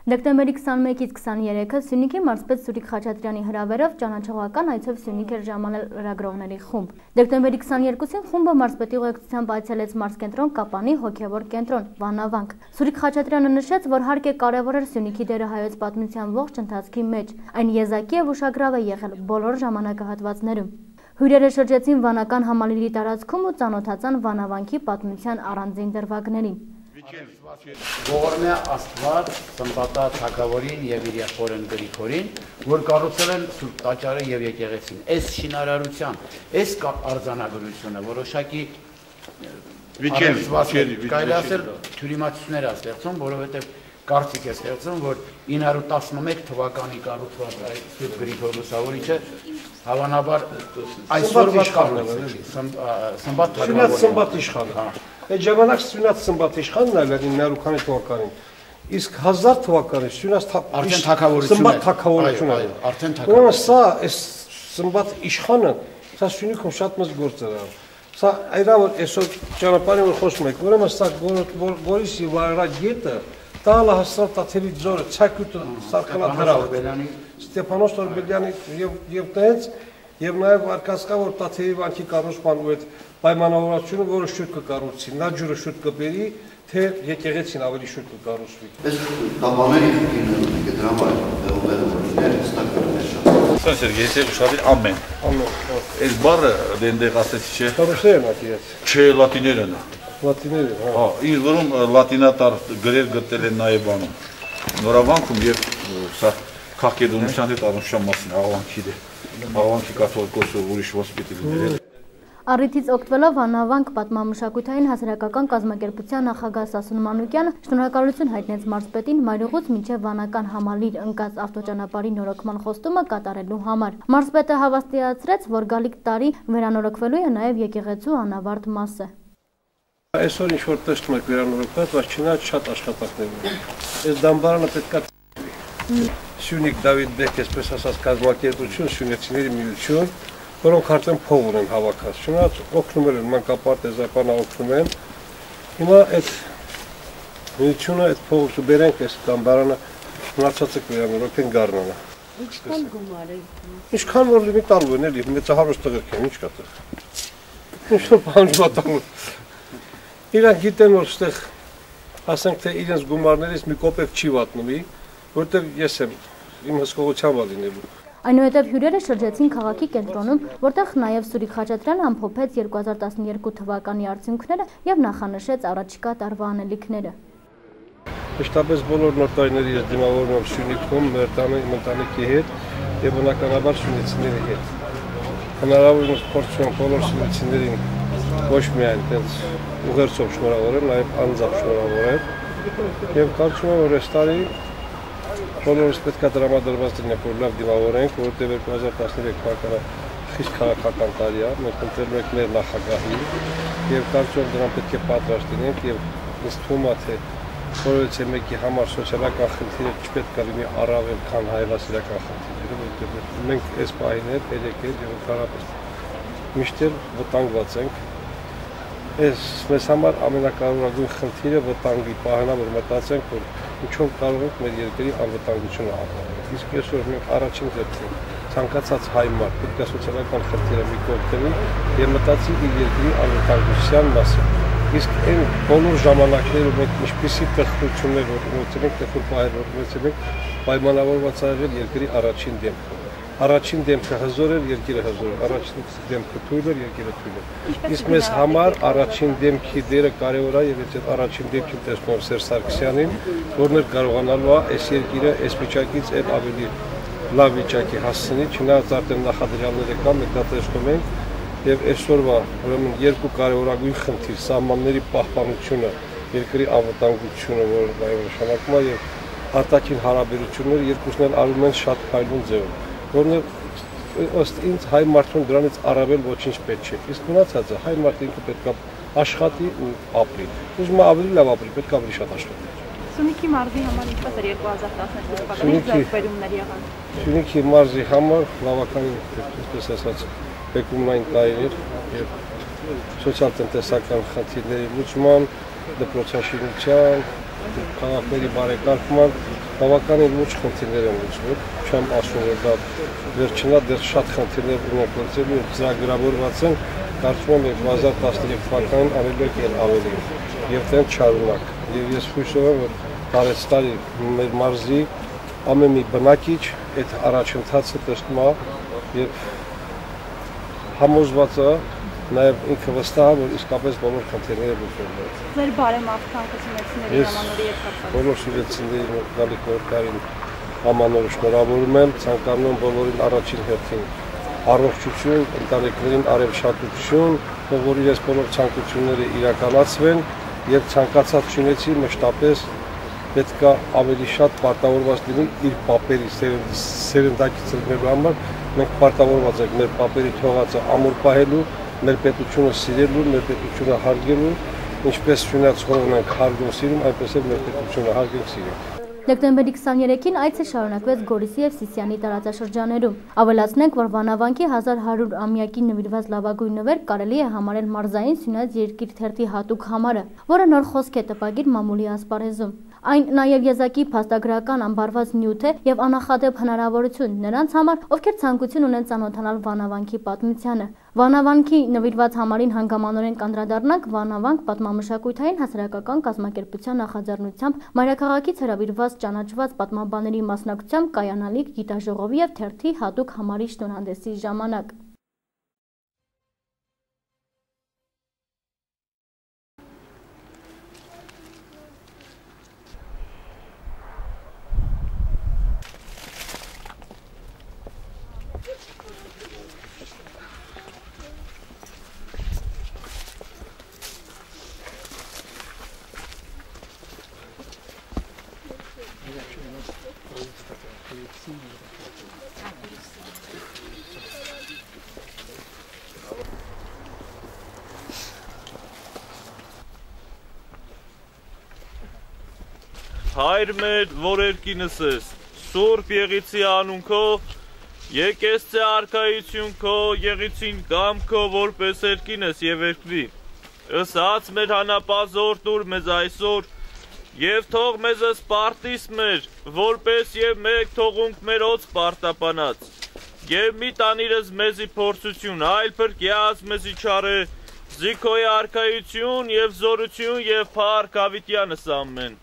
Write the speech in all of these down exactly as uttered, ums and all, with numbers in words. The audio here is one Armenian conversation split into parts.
Դեկտեմբերի քսանմեկից քսաներեքը Սյունիքի մարզպետ Սուրիկ Խաչատրյանի հրավերով ճանաչողական այցով Սյունիք էր ժամանել լրագրողների խումբ։ Դեկտեմբերի քսաներկուսին խումբը մարզպետի ուղեկցությամբ այցելեց մարզկենտրոն Կապանի հոգևոր կենտրոն Վանավանք։ Սուրիկ Խաչատրյանը նշեց, որ հարկ է կարևորել Սյունիքի դերը հայոց պատմության ողջ ընթացքի մեջ, այն եզակի եւ ուշագրավ է եղել բոլոր ժամանակահատվածներում։ Հյուրերը շրջեցին վանական համալիրի տարածքում ու ծանոթացան Վանավանքի պատմության առանձին դրվագներին։ Ողորմյա Աստված Սմբատա թագավորին եւ իր եղբորն Գրիգորին, որ կառուցել են Սուրբ Տաճարը եւ եկեղեցին։ Այս շինարարության, այս արձանագրությունը որոշակի կարելի ասել թյուրիմացություններ է ստեղծում, որովհետեւ կարծիք է ստեղծում, որ ինը հարյուր տասնմեկ թվականի կառուցված այդ Սուրբ Գրիգոր Լուսավորիչը հավանաբար այսօրվա կառուցել Սմբատ թագավորը։ Այդ ժամանակ Սյունյաց Սմբատ իշխանն էր ինը հարյուր քանի թվականին, իսկ հազար թվականին Սյունյաց արդեն թագավորություն էր, թագավորություն էր։ Արդեն թագավորություն։ Ուրեմն սա այս Սմբատ իշխանը, սա Սյունիքում շատ մեծ գործ էր արել։ Սա այրա որ այսօր ճանապարհին որ խոսում եք, ուրեմն սա Գորիսի վարագետը, տալը հաստատ Տաթևի ձորը, Ցակյուտը, Սարքանաթրավը, Ստեփանոս Տորբելյանի եւ տենց եւ նաեւ արկածկա որ Տաթևի վանքի կառուցման ու այդ պայմանավորվածությունը, որը շուտ կկառուցվի, նա ջուրը շուտ կբերի, թե եկեղեցին ավելի շուտ կկառուցվի։ Այս տապաների ինքը դրամա ուղղություններ ստակներ շատ։ Սա Սերգեյ Սերժյանի ամեն։ Ամեն։ Այս բառը դենդեղ ասեցի չէ։ Տարուշերն ատիած։ Չէ, լատիներն է։ Լատիները, հա։ Հա, իր որում լատինատար գրեր գտել են նաև բանում։ Նորավանքում եւ սա քաղաքեդոնության հետ առնչության մասին Աղավանքի դե։ Աղավանքի կաթողիկոսը ուրիշ ոնց պիտի լիներ։ Առիթից օգտվելով Վանավանք պատմամշակութային հասարակական կազմակերպության նախագահ Սասուն Մանուկյանը շնորհակալություն հայտնեց մարզպետին Մայրուղուց մինչև վանական համալիր ընկած ավտոճանապարհի նորոգման խոստումը կատարելու համար։ Մարզպետը հավաստիացրեց, որ գալիք տարի վերանորոգվելու է նաև եկեղեցու անավարտ մասը։ Այսօր ինչ որ տեսնում եք վերանորոգված, բայց չնայած շատ աշխատանքներ ունի։ Այս դամբարանը պետք է Սյունիք Դավիթ Բեկ, այսպես ասած, կազմակերպություն, սյունեցիների միություն, որոնք արդեն փող ունեն հավաքած։ Չնայած օգնում են մանկապարտեզապանը օգնում են։ Հիմա այդ միությունը այդ փողը կբերենք այս դամբարանը մնացածը կվերանորոգեն Գառնանը։ Ինչքան գումար է։ Ինչքան որ լինի տալու են էլի, մեծահարուստ տղերք են, ինչ կա տեղ։ Ինչ որ բանջվա տալու։ Իրանք գիտեն որ այստեղ ասենք թե իրենց գումարներից մի կոպեկ չի վատնվի, որտեղ ես եմ իմ հսկողությամբ լինելու։ Այնուհետև հյուրերը շրջեցին քաղաքի կենտրոնում, որտեղ նաև Սուրիկ Խաչատրյանը ամփոփեց երկու հազար տասներկու թվականի արդյունքները եւ նախանշեց առաջիկա տարվա անելիքները։ Մշտապես բոլոր նոր տարիների ես դիմավորում եմ Սյունիքում, մեր ընտանիքի հետ եւ բնականաբար սյունեցիների հետ։ Հնարավորինս փորձում եմ բոլոր սյունեցիներին ոչ միայն այդպես ուղերձով շնորհավորել, նաև անձամբ շնորհավորել եւ կարծում եմ որ այս տարի բոլորս պետք է դրամադրված լինենք որ լավ դիմավորենք, որովհետեւ երկու հազար տասներեք թվականը խիստ քաղաքական տարի է, մենք ընտրել ենք մեր նախագահին եւ կարծում եմ դրան պետք է պատրաստ լինենք եւ ինձ թվում է թե որովհետեւ մեկի համար սոցիալական խնդիրը չպետք է լինի առավել քան հայրասիրական խնդիրները, որովհետեւ մենք այս պահին հետ երեք եւ ընդհանրապես միշտ վտանգված ենք։ Այս մեզ համար ամենակարևորագույն խնդիրը վտանգի պահանջն է, որ մտածենք, որ ինչով կարող ենք մեր երկրի անվտանգությունը ապահովել։ Իսկ այսօր մենք առաջին դեպքում ցանկացած հայ մարդ պետք է սոցիալական խնդիրը մի կողմ դնի եւ մտածի իր երկրի անվտանգության մասին։ Իսկ այն բոլոր ժամանակներում մենք ինչպիսի տխրություններ որ ունեցել ենք, տխուր պահեր որ ունեցել ենք, պայմանավորված է եղել երկրի առաջին դեմքը։ Առաջին դեմքը հզոր էր, երկիրը հզոր էր, առաջին դեմքը թույլ էր, երկիրը թույլ էր։ Իսկ մեզ համար առաջին դեմքի դերը կարևոր է եւ եթե առաջին դեմքին տեսնում եմ Սերժ Սարգսյանին, որն էր կարողանալու է այս երկիրը այս վիճակից այլ ավելի լավ վիճակի հասցնի, չնայած արդեն նախադրյալները կան, մենք դա տեսնում ենք եւ այսօրվա ուրեմն երկու կարևորագույն խնդիր՝ սահմանների պահպանությունը, երկրի անվտանգությունը, որը նաև նշանակում է եւ արտաքին հարաբերությունները երկուսն էլ արվում են շատ փայլուն ձևով։ Որն ըստ ինձ հայ մարդուն դրանից առավել ոչինչ պետք չէ։ Իսկ մնացածը հայ մարդը ինքը պետք է աշխատի ու ապրի։ Ուզում է ավելի լավ ապրի, պետք է ավելի շատ աշխատի։ Սյունիքի մարզի համար ինչպես էր երկու հազար տասներկու թվականի ձեռքբերումներ եղան։ Սյունիքի մարզի համար բավականին, այսպես ասած, բեկումնային տարիներ եւ սոցիալ-տնտեսական խնդիրների լուծման, դպրոցաշինության, քաղաքների բարեկարգման բավականին լուրջ խնդիրներ են լուծվում, չեմ ասում, որ դա վերջինա դեռ շատ խնդիրներ ունենք լուծելու եւ ծրագրավորված են, կարծում եմ երկու հազար տասներեք թվականին ավելի էլ ավելի եւ դեն չարունակ։ Եվ ես հույսով եմ, որ տարեցտարի մեր մարզի ամեն մի բնակիչ այդ առաջընթացը տեսնում է եւ համոզված է, նաև ինքը վստահ է, որ իսկապես բոլոր խնդիրները լուծվում են։ Ձեր բարեմաղթանքը սյունեցիների ամանորի հետ կապված։ Բոլոր սյունեցիների գալիք նորկային ամանորը շնորհավորում եմ, ցանկանում եմ բոլորին առաջին հերթին առողջություն, ընտանիքներին արևշատություն, որ իրենց բոլոր ցանկությունները իրականացվեն եւ ցանկացած սյունեցի մշտապես պետք է ավելի շատ պարտավորված լինի իր պապերի սերնդակից ծնելու համար։ Մենք պարտավորված ենք մեր պապերի թողածը ամուր պահելու, մեր պետությունը սիրելու, մեր պետությունը հարգելու, ինչպես սյունացողն ենք հարգում սիրում, այնպես էլ մեր պետությունը հարգենք սիրենք։ Դեկտեմբերի քսաներեքին այցը շարունակվեց Գորիսի և Սիսիանի տարածաշրջաներում։ Ավելացնենք, որ Վանավանքի հազար հարյուր ամյակին նվիրված լավագույն նվեր կարելի է համարել մարզային Սյունյաց երկիր թերթի հատուկ համարը, որը նոր խոսք է տպագիր մամուլի ասպարեզում։ Այն նաև եզակի փաստագրական ամբարված նյութ է եւ անախադեպ հնարավորություն նրանց համար, ովքեր ցանկություն ունեն ծանոթանալ Վանավանքի պատմությանը։ Վանավանքի նվիրված համարին հանգամանորեն կանդրադառնանք Վանավանք պատմամշակութային հասարակական կազմակերպության նախաձեռնությամբ մայրաքաղաքից հրավիրված ճանաչված պատմաբանների մասնակցությամբ կայանալիք գիտաժողովի եւ թերթի հատուկ համարի շնորհանդեսի ժամանակ։ Հայր մեր, որ երկինս ես, Սուրբ եղիցի անուն քո, եկես ցե արքայություն քո, եղիցին կամ քո, որպես երկինս եւ երկրի։ Ըսած մեր հանապազոր տուր մեզ այսօր, եւ թող մեզ սպարտիս մեր, որպես եւ մեկ թողունք մեր օծ պարտապանած։ Եվ մի տանիրս մեզի փորձություն, այլ փրկյաց մեզի չարե, զիքոյ արքայություն եւ զորություն եւ փառք ավիտյանս ամեն։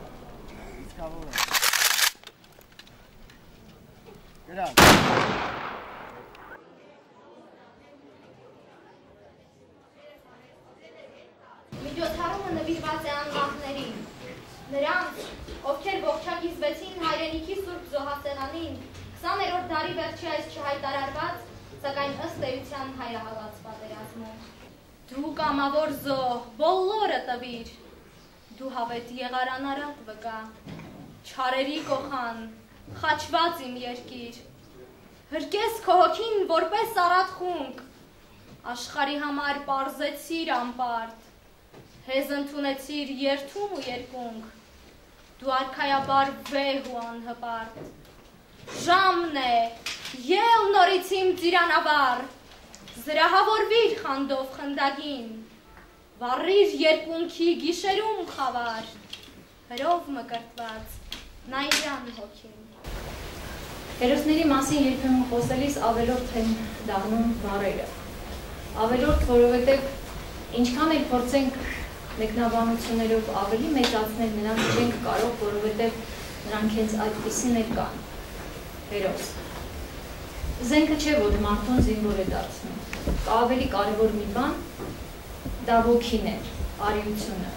Միջոցառումը նվիրված է անվախներին, նրանց, ովքեր ողջակիզվեցին հայրենիքի Սուրբ Զոհասեղանին, քսաներորդ դարի վերջի այս չհայտարարված, սակայն ըստ էության հայրահավաց պատերազմում։ Դու կամավոր զոհ, բոլորը տվիր, դու հավետ եղարանարատ վկա, չարերի կոխան, խաչված իմ երկիր, հրկես քո հոգին որպես առատ խունկ, աշխարի համար պարզեցիր ամպարտ, հեզ ընդունեցիր երթում ու երկունք, դու արքայաբար վեհ ու անհպարտ, ժամն է, ել նորից իմ ծիրանավար, զրահավորվիր խանդով խնդագին, վառիր երկունքի գիշերում խավար, հրով մկրտված, նայրան հոգին։ Հերոսների մասին երբեմն խոսելիս ավելորդ են դառնում բառերը։ Ավելորդ, որովհետև ինչքան էլ փորձենք մեկնաբանություններով ավելի մեծացնել, նրանք չենք կարող, որովհետև նրանք հենց այդպիսին էլ կան։ Հերոս։ Զենքը չէ, որ մարդուն զինվոր է դարձնում։ Կա ավելի կարևոր մի բան, դա ոգին է, արիությունը։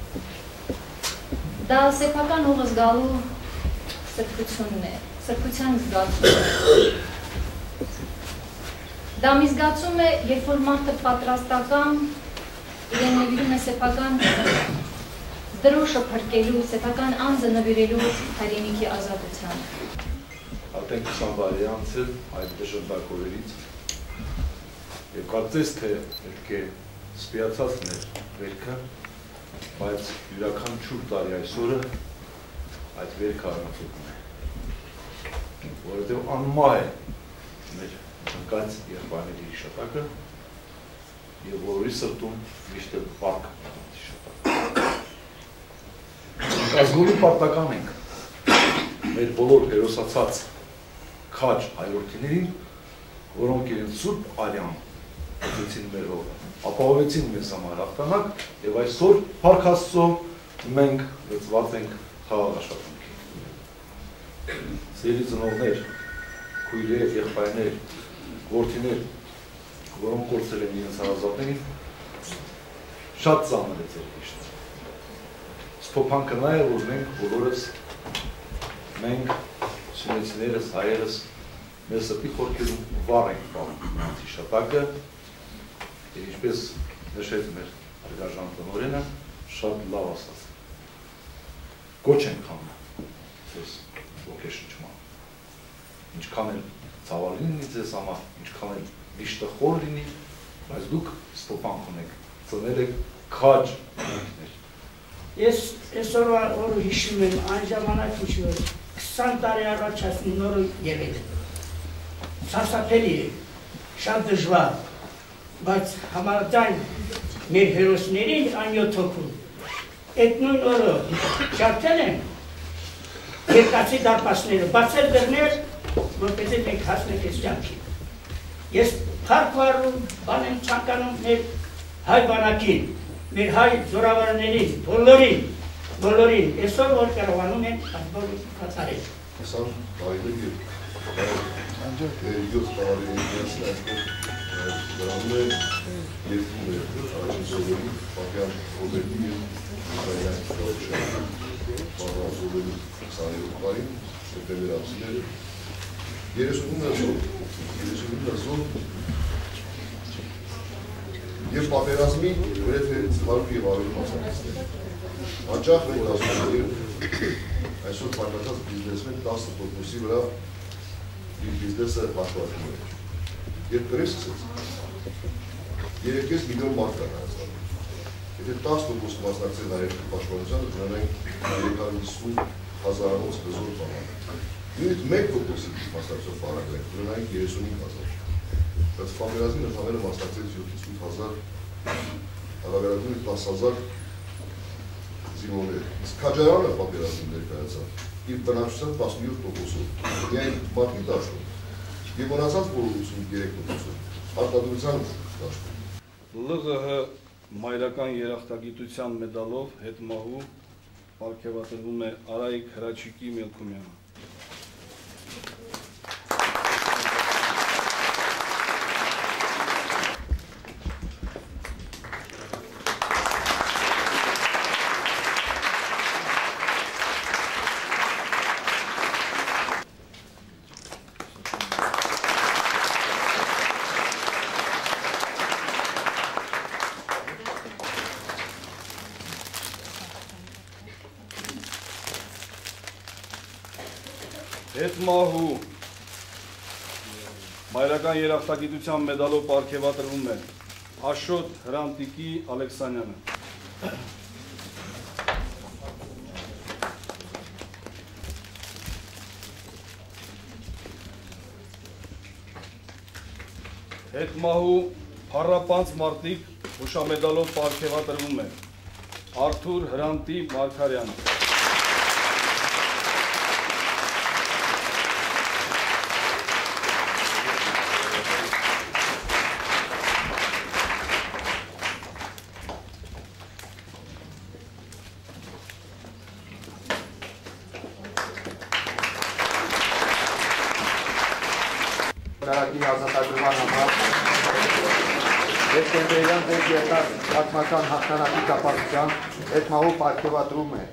Դա սեփական ուղը զգալու սրբությունն է, սրբության զգացումը։ Դա մի զգացում է, երբ որ մարդը պատրաստական իրեն նվիրում է սեփական դրոշը փրկելու, սեփական անձը նվիրելու հայրենիքի ազատության։ Արդեն քսան տարի անցել այդ դժնդակորերից եւ կարծես թե պետք է սպիացածն էր վերքը, բայց յուրաքանչյուր տարի այսօրը այդ վերքը առանցքում է, որովհետեւ անմահ է մեր ընկած եղբայրների հիշատակը եւ որի սրտում միշտ էլ պարկ հիշատակ։ Ազգովի պարտական ենք մեր բոլոր հերոսացած քաջ հայրենիքներին, որոնք իրենց սուրբ արյան ուսուցին մեր հողը, ապահովեցին մեզ համար հաղթանակ եւ այսօր Փառք Աստծո մենք լծված ենք խաղաղ աշխատանքին։ Սիրելի ծնողներ, քույրեր, եղբայրներ, որդիներ, որոնք կորցրել են իրենց հարազատներին, շատ ծանր է ձեր հիշտը։ Սփոփանքը նա է, որ մենք բոլորս, մենք սյունեցիներս, հայերս, մեր սրտի խորքերում վառ ենք պահում նրանց հիշատակը, եւ ինչպես նշեց մեր արգաժան տնօրենը, շատ լավ ասաց։ Գոչ ենք անում ձեզ ոգեշնչման։ Ինչքան էլ ցավալի լինի ձեզ համար, ինչքան էլ միշտը խոր լինի, բայց դուք սփոփանք ունեք, ծնել եք քաջ ինքներ։ Ես այսօրվա օրը հիշում եմ այն ժամանակ, ինչ-որ քսան տարի առաջ ասում նորը եղել է։ Սարսափելի է, շատ դժվար, բայց համաձայն մեր հերոսներին այն յոթ հոգու։ Այդ նույն օրը շարքել են երկացի դարպասները, բացել դռներ, որպեսզի մենք հասնենք այս կյանքին։ Ես փառք վարում, բան եմ ցանկանում մեր հայ բանակին, մեր հայ զորավարներին, բոլորին, բոլորին, այսօր որ կարողանում են այս բոլորը կատարել։ Ասան բարիք յոթ տարի այսպես դրանում է երկու առաջին սովորի Պապյան Ռոբերտի և Միքայելյան Կրավուշյանի պարազովերի քսաներորդ տարին սեպտեմբեր ամսին երեսունինը զոհ երեսունինը զոհ և պատերազմի գրեթե հարյուր և ավելի մասնակիցներ։ Հաճախ մենք ասում ենք այսօր փակացած բիզնեսմեն տասը տոկոսի վրա իր բիզնեսը հաշվարկում է։ Երբ գրես սկսեց, երեք միլիոն մարդ կա Հայաստանում։ Եթե տասը տոկոս մասնակցել հայերենի պաշտպանությանը, դրանք երեք հարյուր հիսուն հազարանոց հզոր բանակ։ Նույնիսկ մեկ տոկոսի մասնակցող բանակներ, դրանք երեսունհինգ հազար։ Բայց պատերազմին ընդհանրապես մասնակցեց յոթից ութ հազար, հավելակում տասը հազար զինվորներ։ Իսկ Քաջարյանը պատերազմին ներկայացավ իր բնակչության տասնյոթ տոկոսով, միայն մարդի դաշտում, և մնացած բոլոր ութսունութերեք տոկոսով, արտադրության դաշտում։ Լ Ղ Հ մայրական երախտագիտության մեդալով հետմահու պարգևատրվում է Արայիկ Հրաչիկի Մելքումյանը։ Հետմահու մայրական երախտագիտության մեդալով պարգևատրվում է Աշոտ Հրանտիկի Ալեքսանյանը։ Հետմահու Փառապանց Մարտիկ հուշամեդալով պարգևատրվում է Արթուր Հրանտի Մարգարյանը։ Վրարակի ազատագրման համար դեկտեմբերյան դեպ եկած պատմական հաղթանակի կապակցությամբ հետմահու պարգևատրում է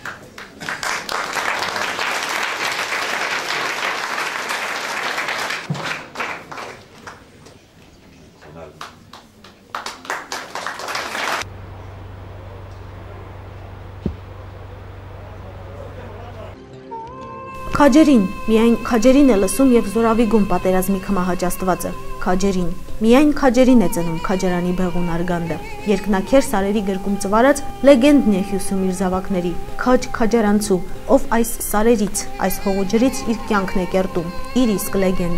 Քաջերին, միայն քաջերին է լսում և զորավիգում պատերազմի քմահաճաստվածը, քաջերին, միայն քաջերին է ծնում քաջարանի բեղուն արգանդը, երկնակեր սարերի գրկում ծվարած լեգենդն է հյուսում իր զավակների, քաջ քաջարանցու, ով այս սարերից, այս հողոջրից իր կյանքն է կերտում, իր իսկ լեգենդը,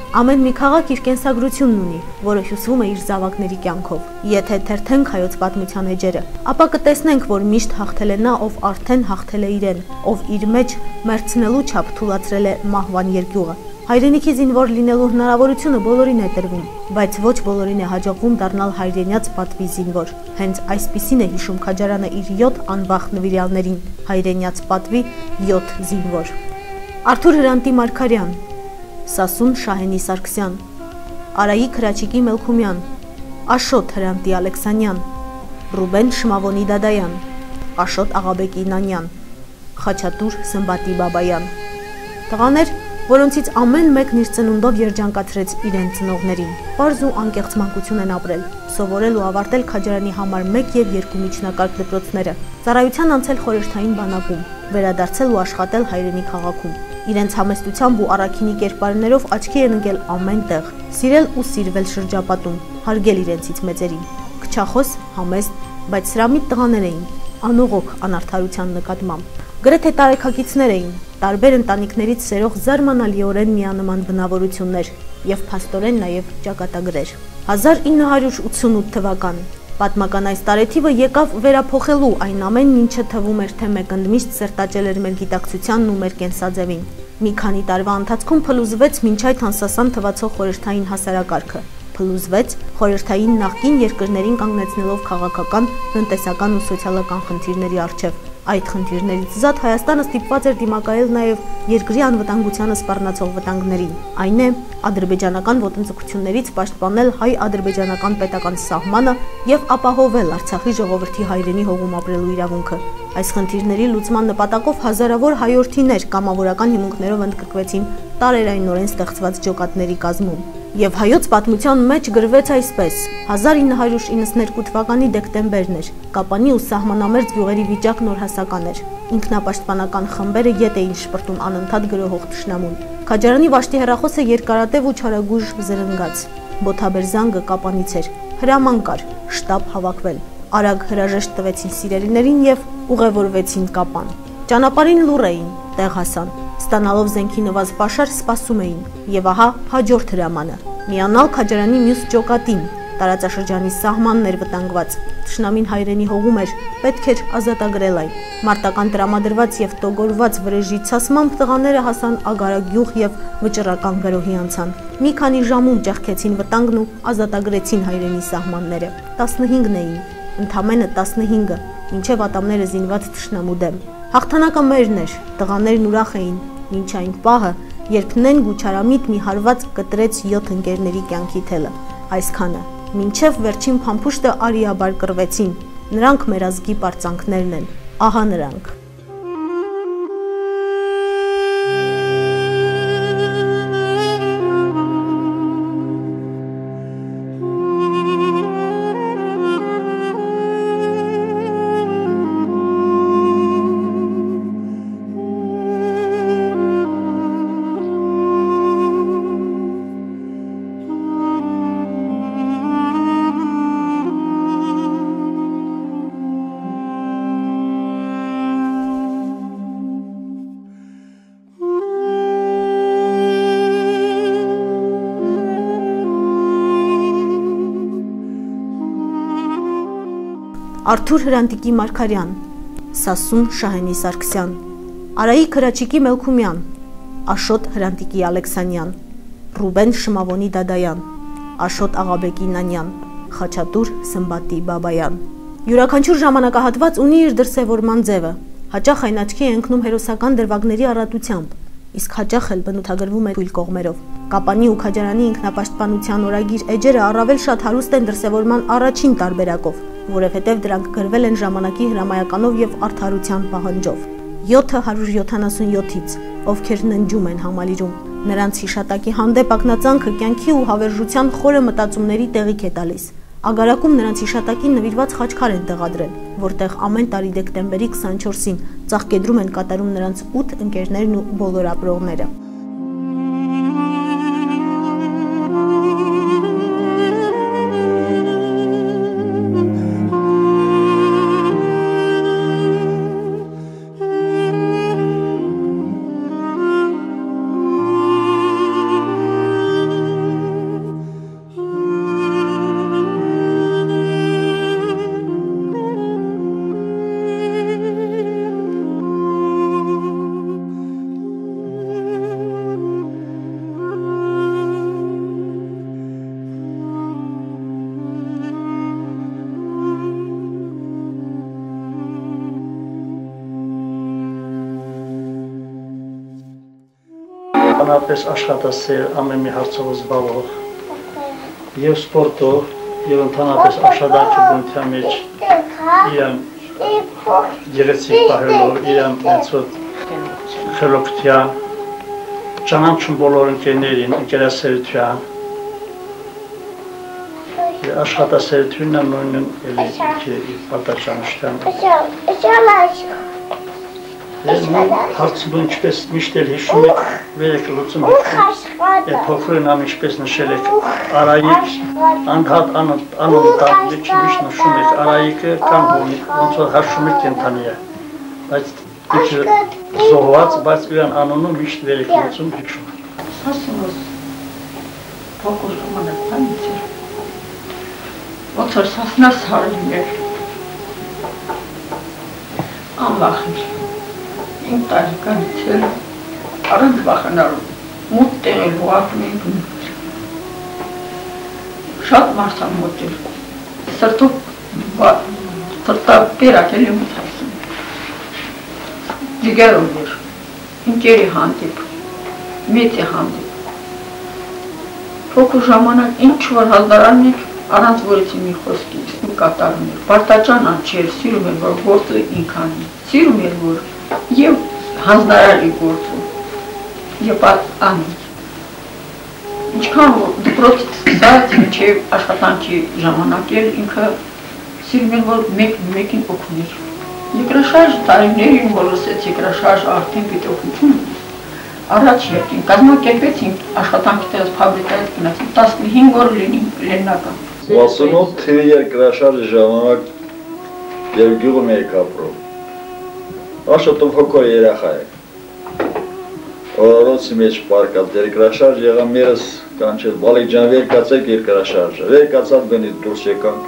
Ամեն մի քաղաք իր կենսագրությունն ունի, որը հյուսվում է իր զավակների կյանքով։ Եթե թերթենք հայոց պատմության էջերը, ապա կտեսնենք, որ միշտ հաղթել է նա, ով արդեն հաղթել է իրեն, ով իր մեջ մերձնելու չափ թուլացրել է մահվան երկյուղը։ Հայրենիքի զինվոր լինելու հնարավորությունը բոլորին է տրվում, բայց ոչ բոլորին է հաջողվում դառնալ հայրենյաց պատվի զինվոր։ Հենց այսպիսին է հիշում Քաջարյանը իր յոթ անվախ նվիրյալներին, հայրենյաց պատվի յոթ զինվոր։ Արթուր Հրանտի Մարգարյան, Սասուն Շահենի Սարգսյան, Արայիկ Հրաչիկի Մելքումյան, Աշոտ Հրանտի Ալեքսանյան, Ռուբեն Շմավոնի Դադայան, Աշոտ Աղաբեկի Նանյան, Խաչատուր Սմբատի Բաբայան։ Տղաներ, որոնցից ամեն մեկն իր ծնունդով երջանկացրեց իրեն ծնողներին, պարզ ու անկեղծ մանկություն են ապրել, սովորել ու ավարտել Քաջարյանի համար մեկ և երկու միջնակարգ դպրոցները, ծառայության անցել խորհրդային բանակում, վերադարձել ու աշխատել հայրենի քաղաքում, իրենց համեստությամբ ու առաքինի կերպարներով աչքի են ընկել ամեն տեղ, սիրել ու սիրվել շրջապատում, հարգել իրենցից մեծերին, քչախոս, համեստ, բայց սրամիտ տղաներ էին, անողոք անարդարության նկատմամբ, գրեթե տարեքակիցներ էին, տարբեր ընտանիքներից սերող զարմանալիորեն միանման բնավորություններ և փաստորեն նաև ճակատագրեր։ հազար ինը հարյուր ութսունութ թվական պատմական այս տարեթիվը եկավ վերափոխելու այն ամենն, ինչը թվում էր, թե մեկընդմիշտ սերտաճել էր մեր գիտակցությանն ու մեր կենսաձևին։ Մի քանի տարվա ընթացքում փլուզվեց մինչ այդ անսասան թվացող խորհրդային հասարակարգը, փլուզվեց խորհրդային նախկին երկրներին կանգնեցնելով քաղաքական, տնտեսական ու սոցիալական խնդիրների առջև։ Այդ խնդիրներից զատ Հայաստանը ստիպված էր դիմակայել նաև երկրի անվտանգությանը սպառնացող վտանգներին, այն է ադրբեջանական ոտնձգություններից պաշտպանել հայ-ադրբեջանական պետական սահմանը և ապահովել Արցախի ժողովրդի հայրենի հողում ապրելու իրավունքը։ Այս խնդիրների լուծման նպատակով հազարավոր հայորդիներ կամավորական հիմունքներով ընդգրկվեցին տարերայնորեն ստեղծված ջոկատների կազմում։ Եվ հայոց պատմության մեջ գրվեց այսպես. հազար ինը հարյուր իննսունհինգ թվականի դեկտեմբերն էր, Կապանի ու սահմանամերձ գյուղերի վիճակն օրհասական էր, ինքնապաշտպանական խմբերը ետ էին շպրտում անընդհատ գրոհող թշնամուն։ Քաջարյանի վաշտի հեռախոսը երկարատև ու չարագույժ զրնգաց, բոթաբեր զանգը Կապանից էր, հրաման կար, շտաբ հավաքվել, արագ հրաժեշտ տվեցին սիրելիներին և ուղևորվեցին Կապան։ Ճանապարհին լուռ էին, տեղ հասան, ստանալով զենքի նվազ պաշար սպասում էին, և ահա հաջորդ հրամանը, միանալ Քաջարյանի մյուս ջոկատին, տարածաշրջանի սահմանն էր վտանգված, թշնամին հայրենի հողում էր, պետք էր ազատագրել այն։ Մարտական տրամադրված և տոգորված վրեժի ցասմամբ տղաները հասան Ագարագյուղ և վճռական գրոհի անցան։ Մի քանի ժամում ճեղքեցին վտանգն ու ազատագրեցին հայրենի սահմանները։ տասնհինգն էին, ընդամենը տասնհինգը, մինչև ատամները զինված թշնամու դեմ։ Հաղթանակը մերն էր, տղաներն ուրախ էին, մինչ այն պահը, երբ նենգ ու չարամիտ մի հարված կտրեց յոթ ընկերների կյանքի թելը, այսքանը, մինչև վերջին փամփուշտը արիաբար կռվեցին, նրանք մեր ազգի պարծանքներն են, ահա նրանք։ Արթուր Հրանտիկի Մարգարյան, Սասուն Շահենի Սարգսյան, Արայիկ Հրաչիկի Մելքումյան, Աշոտ Հրանտիկի Ալեքսանյան, Ռուբեն Շմավոնի Դադայան, Աշոտ Աղաբեկի Նանյան, Խաչատուր Սմբատի Բաբայան։ Յուրաքանչյուր ժամանակահատված ունի իր դրսևորման ձևը, հաճախ այն աչքի է ընկնում հերոսական դրվագների առատությամբ, իսկ հաճախ էլ բնութագրվում է թույլ կողմերով։ Կապանի ու Քաջարյանի ինքնապաշտպանության օրագիր էջերը առավել շատ հարուստ են դրսևորման առաջին տարբերակով, որովհետև դրանք գրվել են ժամանակի հրամայականով և արդարության պահանջով։ յոթ հարյուր յոթանասունյոթից, ովքեր ննջում են համալիրում, նրանց հիշատակի հանդեպ ակնածանքը կյանքի ու հավերժության խորը մտածումների տեղիք է տալիս։ Ագարակում նրանց հիշատակին նվիրված խաչքար են տեղադրել, որտեղ ամեն տարի դեկտեմբերի քսանչորսին ծաղկեդրում են կատարում նրանց ութ ընկերներն ու բոլոր ապրողները։ ընդհանրապես աշխատասեր ամեն մի հարցով զբաղվող եւ սպորտով եւ ընդհանրապես աշխատանքի բնության մեջ իրան գեղեցիկ պահելով իրան մեծոտ խելոքության ճանաչում բոլոր ընկերներին, ընկերասերության աշխատասերությունն է նույնն էլի պատասխանատվության հարցում ինչպես միշտ էլ հիշում եք վերեք լուծում եք այդ փոքրին ամ ինչպես նշել եք Արայիկ անգհատ անընդհատ միշտ նշում եք Արայիկը կամ ոնց որ հաշվում եք կենթանի է բայց զոհված բայց իրան անունը միշտ վերեք լուծում հիշում ասում ես փոքր ժամանակ բանից ոնց որ սասնաս հարին էր անվախիր ինք տարիկանից էլ առանց վախենալու մոտ տեղել ուղարկում ենք շատ մարսան մոտ էր սրտով սրտավ պերակ էլ եմ ութասում դիգերով էր ինքերի հանդիպ մեծ է հանդիպ փոքր ժամանակ ինչ որ հազդարանն եք առանց որից մի խոսքի մի կատարում էր պարտաճան անչեր սիրում էր որ գործը ինքանի սիրում էր որ եւ հանձնարարի գործում եւ անի ինչքան դպրոցից սկսած մինչեւ աշխատանքի ժամանակ էր ինքը սիրում էր որ մեկ մեկին օգներ երկրաշարժ տարիներին բոլորսից երկրաշարժ արդեն պիտի օգնություն առաջ եկին կազմակերպեցին աշխատանքի տեղից ֆաբրիկայից գնացին տասնհինգ օր լեննական վասունոց թվի երկրաշարժի ժամանակ եւ գյուղում էի ապրում Աշոտով հոգոր երախա է, օրորոցի մեջ պարկած երկրաշարժ եղան մերս կանչել, բալիկ ջան վերկացեք երկրաշարժը, վերկացած բնից դուրս եկանք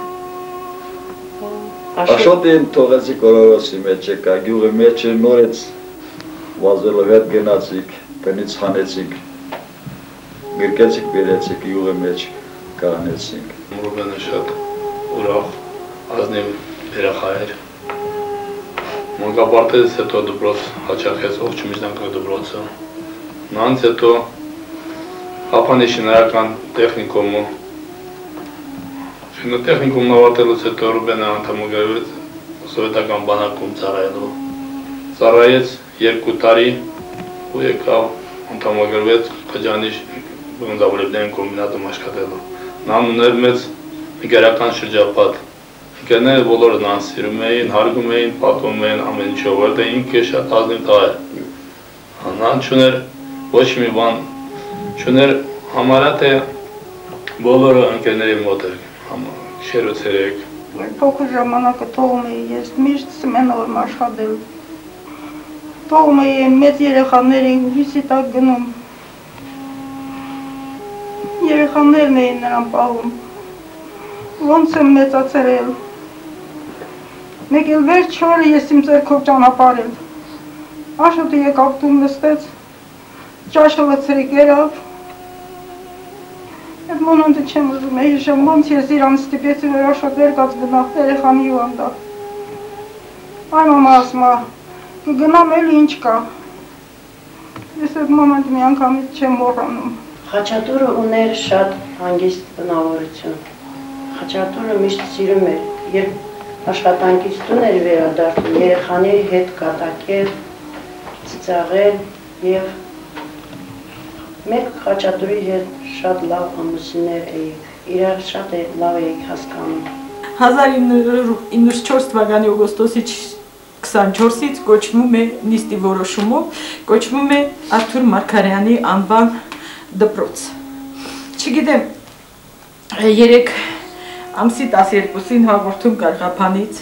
Աշոտին թողեցիք օրորոցի մեջ եկա, գյուղի մեջ նորեց վազելով հետ գնացիք, բնից հանեցիք, գրկեցիք բերեցիք գյուղի մեջ կանեցինք Ռուբենը շատ ուրախ, ազնիվ երախա էր Մանկապարտեզից հետո դպրոց հաճախեց ողջ միջնակարգ դպրոցը, նրանց հետո Հապանի շինարարական տեխնիկումը, շինատեխնիկումն ավարտելուց հետո Ռուբենը անդամագրվեց սովետական բանակում ծառայելու, ծառայեց երկու տարի ու եկավ անդամագրվեց Խճանի բնձավոլիբներն կոմբինատում աշխատելու, նրան ուներ մեծ միգերական շրջապատ Ընկերները բոլորը նրան սիրում էին, հարգում էին, պատմում էին ամեն ինչով, որտեղ ինքը շատ ազնիվ տղա էր։ Նրան չուներ ոչ մի բան, չուներ համարյա թե բոլորը ընկերների մոտ էր, գիշեր ու ցերեկ։ Փոքր ժամանակը թողում էի ես միշտ սմենորում աշխատել։ Թողում էի մեծ երեխաների հույսի տակ գնում։ Երեխաներն էին նրան պահում։ Ոնց եմ մեծացել։ Մեկ էլ վերջ օրը ես իմ ձեռքով ճանապարհել։ Աշոտը եկավ տուն նստեց, ճաշը լցրի կերավ։ Այդ մոմենտը չեմ ուզում էի հիշեմ, ոնց ես իրան ստիպեցի, որ Աշոտ վերկաց գնա երեխանի հիվանդա։ Այ մամա ասում է, կգնամ էլի ինչ կա։ Ես այդ մոմենտը մի անգամից չեմ մոռանում։ Խաչատուրը ուներ շատ հանգիստ բնավորություն։ Խաչատուրը միշտ սիրում էր, երբ աշխատանքից տուն էր վերադարձում, երեխաների հետ կատակել, ծիծաղել եւ մեկ Խաչատուրի հետ շատ լավ ամուսիններ էինք, իրար շատ լավ էինք հասկանում։ հազար ինը yüz չորս թվականի օգոստոսի քսանչորսից կոչվում է նիստի որոշումով, կոչվում է Արթուր Մարգարյանի անվան դպրոց։ Չգիտեմ, երեք ամսի տասներկուսին հաղորդում Կարգապանից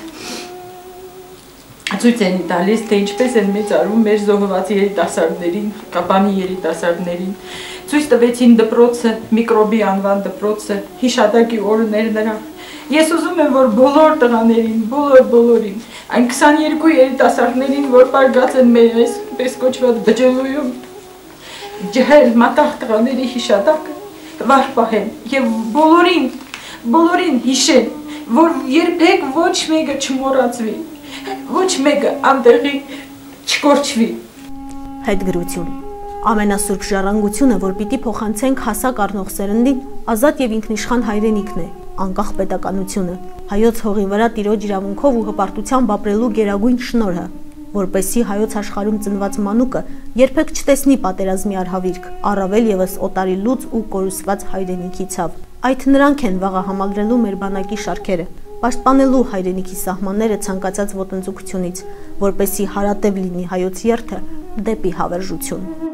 ցույց են տալիս, թե ինչպես են մեծարում մեր զոհված երիտասարդներին, Կապանի երիտասարդներին։ Ցույց տվեցին դպրոցը, միկրոբի անվան դպրոցը, հիշատակի օրն էր նրա։ Ես ուզում եմ, որ բոլոր տղաներին, բոլոր բոլորին, այն քսաներկու երիտասարդներին, որ պարգած են մեր այսպես կոչված բջջելույում, ջհել մատաղ տղաների հիշատակը վար պահեն եւ բոլորին, բոլորին հիշեն, որ երբեք ոչ մեկը չմոռացվի, ոչ մեկը անտեղի չկորչվի։ Հետգրություն։ Ամենասուրբ ժառանգությունը, որ պիտի փոխանցենք հասակ առնող սերնդին, ազատ եւ ինքնիշխան հայրենիքն է, անկախ պետականությունը, հայոց հողի վրա տիրոջ իրավունքով ու հպարտությամբ ապրելու գերագույն շնորհը, որպեսզի հայոց աշխարհում ծնված մանուկը երբեք չտեսնի պատերազմի արհավիրք, առավել եւս օտարի լուծ ու կորուսված հայրենիքի ցավ։ Այդ նրանք են վաղը համալրելու մեր բանակի շարքերը, պաշտպանելու հայրենիքի սահմանները ցանկացած ոտնձգությունից, որպեսզի հարատև լինի հայոց երթը դեպի հավերժություն։